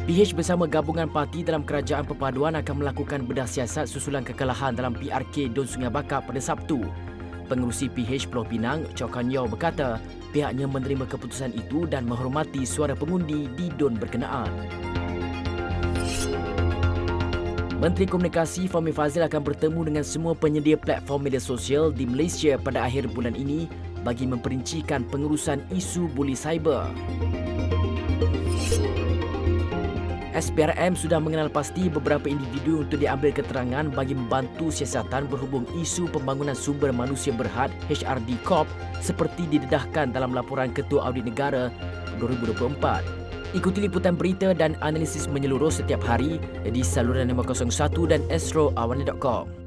PH bersama gabungan parti dalam kerajaan perpaduan akan melakukan bedah siasat susulan kekalahan dalam PRK Dun Sungai Bakap pada Sabtu. Pengerusi PH Pulau Pinang, Chok Kan Yeow berkata pihaknya menerima keputusan itu dan menghormati suara pengundi di Dun berkenaan. Menteri Komunikasi Fahmi Fadzil akan bertemu dengan semua penyedia platform media sosial di Malaysia pada akhir bulan ini bagi memperincikan pengurusan isu buli cyber. SPRM sudah mengenal pasti beberapa individu untuk diambil keterangan bagi membantu siasatan berhubung isu pembangunan sumber manusia berhad HRD Corp seperti didedahkan dalam laporan Ketua Audit Negara 2024. Ikuti liputan berita dan analisis menyeluruh setiap hari di saluran 501 dan astroawana.com.